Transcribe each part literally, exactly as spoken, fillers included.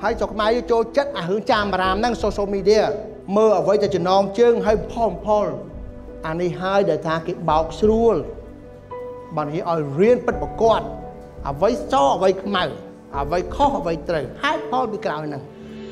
ហើយចុកម៉ៃចូលចិត្តអារឿងចាំបារាមហ្នឹង social media មើលអ្វីទៅចំណងជើងហើយផលផលអានេះហើយដែលថាគេបោកស្រួលបានគេឲ្យរៀនពិតប្រកបអ្វីសអ្វីខ្មៅអ្វីខុសអ្វីត្រូវហេតុផលពីក្រោយហ្នឹង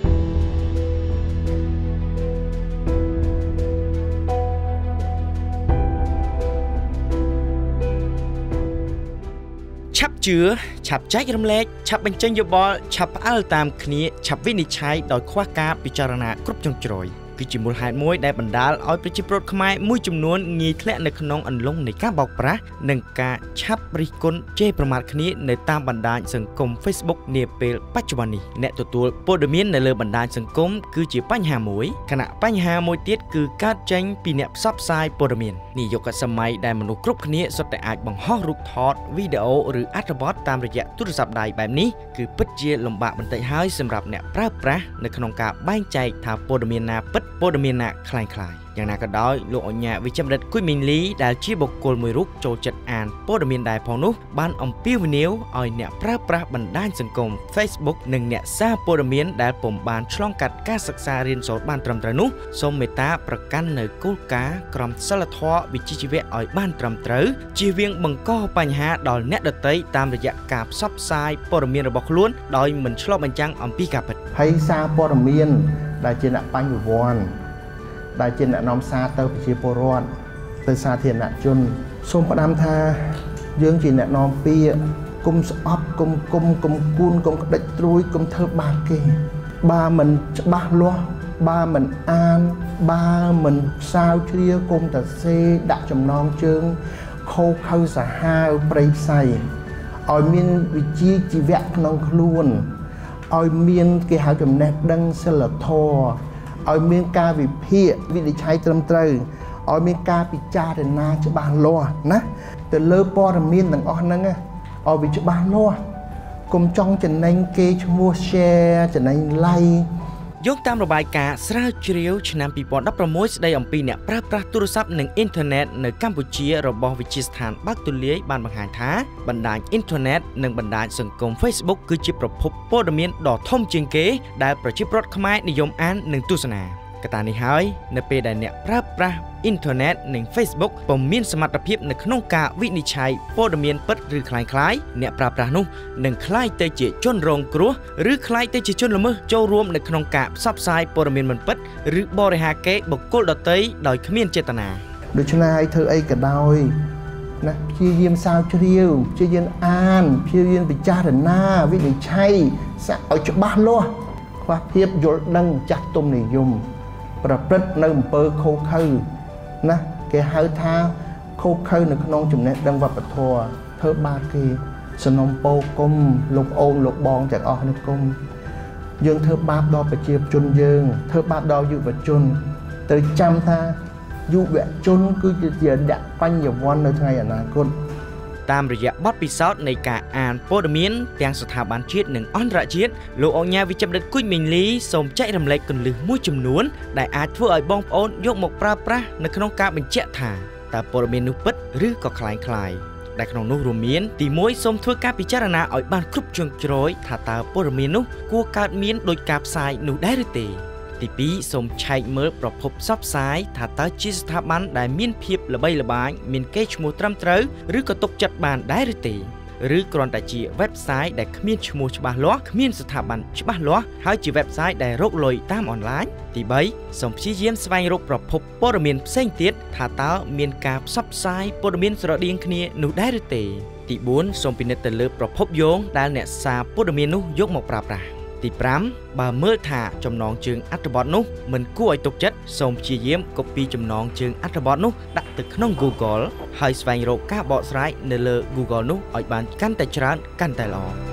ឆាប់ជឿឆាប់ចែករំលែកឆាប់បញ្ចេញយោបល់ឆាប់ផ្អើលតាមគ្នាឆាប់វិនិច្ឆ័យដោយខ្វះការពិចារណាគ្រប់ជ្រុងជ្រោយគឺជាមូលហេតុមួយដែលបណ្ដាលឲ្យប្រជាពលរដ្ឋខ្មែរមួយចំនួនងាយធ្លាក់នៅក្នុងអន្លង់នៃការបោកប្រាស់និងការឆាប់រិះគន់ជេរប្រមាថគ្នានៅតាមបណ្ដាញសង្គម Facebook នាពេលបច្ចុប្បន្ននេះអ្នកទទួលព័ត៌មាននៅលើបណ្ដាញសង្គមគឺជាបញ្ហាមួយខណៈបញ្ហាមួយទៀតគឺកើតចេញពីអ្នកផ្សព្វផ្សាយព័ត៌មាននេះយុគសម័យដែលមនុស្សគ្រប់គ្នាសុទ្ធតែអាចបង្ហោះរូបថតវីដេអូឬអត្ថបទតាមរយៈទូរស័ព្ទដៃបែបនេះគឺពិតជាលំបាកបន្តិចហើយសម្រាប់អ្នកប្រើប្រាស់នៅក្នុងការបែងចែកថាព័ត៌មានណាពិតព័ត៌មានណាคล้ายៗយ៉ាងណាក៏ដោយលោកអញ្ញាវិជ្ជបណ្ឌិតគួយមីងលីដែលជាបុគ្គលមួយរូបចូលចិត្តអានព័ត៌មានដែរផងនោះបានអំពាវនាវឲ្យអ្នកប្រើប្រាស់បណ្ដាញសង្គម Facebook និងអ្នកសារព័ត៌មានដែលពុំបានឆ្លងកាត់ការសិក្សារៀនសូត្របានត្រឹមត្រូវនោះសូមមេត្តាប្រកាន់នៅគោលការណ៍ក្រមសីលធម៌វិជ្ជាជីវៈឲ្យបានត្រឹមត្រូវជៀសវាងបង្កបញ្ហាដល់អ្នកដទៃតាមរយៈការផ្សព្វផ្សាយព័ត៌មានរបស់ខ្លួនដោយមិនឆ្លុះបញ្ចាំងអំពីការពិតហើយសារព័ត៌មានដែលជាអ្នកបញ្ញវន្តដែលជាអ្នកនាំសារទៅប្រជាពលរដ្ឋទៅសាធារណជនសូមផ្ដាំថាយើងជាអ្នកនាំពាក្យគុំស្អប់គុំគុំគុំគូនគុំក្តិចត្រួយគុំធ្វើបាបគេបើមិនច្បាស់លាស់បើមិនអានបើមិនផ្សាវជ្រាវគុំតែសេដាក់ចំណងជើងខោខៅសាហាវប្រៃផ្សៃឲ្យមានវិជ្ជាជីវៈក្នុងខ្លួនឲ្យមានគេហៅចំណេះដឹងសិលធម៌ឲ្យមានការវិភាគវិនិច្ឆ័យត្រឹមត្រូវឲ្យមានការពិចារណាច្បាស់លាស់ណាទៅលើព័ត៌មានទាំងអស់ហ្នឹងឲ្យវាច្បាស់លាស់កុំចង់ចំណេញគេឈ្មោះ share ចំណេញ like យោងតាមរបាយការណ៍ស្រាវជ្រាវឆ្នាំពីរពាន់ដប់ប្រាំមួយស្ដីអំពីអ្នកប្រើប្រាស់ទូរស័ព្ទនិងអ៊ីនធឺណិតនៅកម្ពុជារបស់វិទ្យាស្ថានបើកទូលាយបានបង្ហាញថាបណ្ដាញអ៊ីនធឺណិតនិងបណ្ដាញសង្គម Facebook គឺជាប្រភពព័ត៌មានដ៏ធំជាងគេដែលប្រជាពលរដ្ឋខ្មែរនិយមអាននិងទស្សនាកត្តានេះហើយនៅពេលដែលអ្នកប្រើប្រាស់អ៊ីនធឺណិតនិង Facebook ពុំមានសមត្ថភាពនៅក្នុងការវិនិច្ឆ័យព័ត៌មានពិតឬคล้ายៗអ្នកប្រើប្រាស់នោះនឹងក្លាយទៅជាជនរងគ្រោះឬក្លាយទៅជាជនល្មើសចូលរួមនៅក្នុងការផ្សព្វផ្សាយព័ត៌មានមិនពិតឬបរិហាកេរ្តិ៍បុគ្គលដទៃដោយគ្មានចេតនាដូច្នេះឲ្យធ្វើអីក៏ដោយណាព្យាយាមសាវជ្រាវព្យាយាមអានព្យាយាមពិចារណាវិនិច្ឆ័យសាក់ឲ្យច្បាស់លាស់ខ្វះភាពយល់ដឹងចាស់ទុំនិយមប្រព្រឹត្តនៅអំពើខុសខើណាគេហៅថាខុសខើនៅក្នុងចំណេះដឹងវប្បធម៌ធ្វើបាបគេសំណុំពរគុំលោកអូនលោកបងទាំងអស់នេះគុំយើងធ្វើបាបដល់ប្រជាជនយើងធ្វើបាបដល់យុវជនត្រូវចាំថាយុវជនគឺជាអ្នកបញ្ញវន្តនៅថ្ងៃអនាគតតាមរយៈបទពិសោធន៍នៃការអានព័ត៌មានទាំងស្ថាប័នជាតិនិងអន្តរជាតិលោកអញ្ញាវិជ្ជបណ្ឌិតគួយមីងលីសូមចែករំលែកគន្លឹះមួយចំនួនដែលអាចធ្វើឲ្យបងប្អូនយកមកប្រើប្រាស់នៅក្នុងការបញ្ជាក់ថាតើព័ត៌មាននោះពិតឬក៏คล้ายៗដែលក្នុងនោះរួមមានទីមួយសូមធ្វើការពិចារណាឲ្យបានគ្រប់ជ្រុងជ្រោយថាតើព័ត៌មាននោះគួរកើតមានដោយការផ្សាយនោះដែរឬទេទីពីរសូមឆែកមើលប្រភពផ្សព្វផ្សាយថាតើជាស្ថាប័នដែលមានភាពល្បីល្បាញមានកេរ្តិ៍ឈ្មោះត្រឹមត្រូវឬក៏ទុកចិត្តបានដែរឬទេឬគ្រាន់តែជា website ដែលគ្មានឈ្មោះច្បាស់លាស់គ្មានស្ថាប័នច្បាស់លាស់ហើយជា website ដែលរកលុយតាមអនឡាញទីបីសូមព្យាយាមស្វែងរកប្រភពព័ត៌មានផ្សេងទៀតថាតើមានការផ្សព្វផ្សាយព័ត៌មានស្រដៀងគ្នានោះដែរឬទេទីបួនសូមពិនិត្យទៅលើប្រភពយោងដែលអ្នកសារព័ត៌មាននោះយកមកប្រើប្រាស់ទីប្រាំបើមើលថាចំណងជើងអត្ថបទនោះមិនគួរឲ្យទុកចិត្តសូមព្យាយាមកូពីចំណងជើងអត្ថបទនោះដាក់ទៅក្នុង Google ហើយស្វែងរកការបកស្រាយនៅលើ Google នោះឲ្យបានកាន់តែច្រើនកាន់តែល្អ